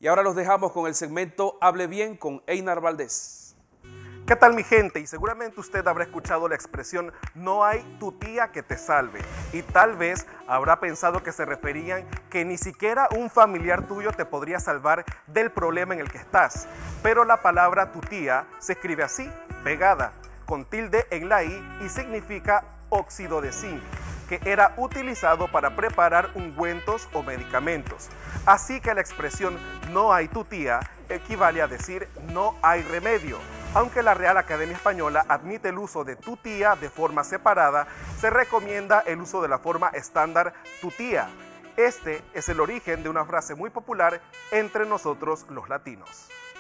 Y ahora los dejamos con el segmento Hable Bien con Einar Valdés. ¿Qué tal, mi gente? Y seguramente usted habrá escuchado la expresión "no hay tu tía que te salve", y tal vez habrá pensado que se referían que ni siquiera un familiar tuyo te podría salvar del problema en el que estás. Pero la palabra tu tía se escribe así, pegada, con tilde en la i, y significa óxido de zinc, que era utilizado para preparar ungüentos o medicamentos. Así que la expresión "no hay tu tía" equivale a decir "no hay remedio". Aunque la Real Academia Española admite el uso de tu tía de forma separada, se recomienda el uso de la forma estándar tu tía. Este es el origen de una frase muy popular entre nosotros los latinos.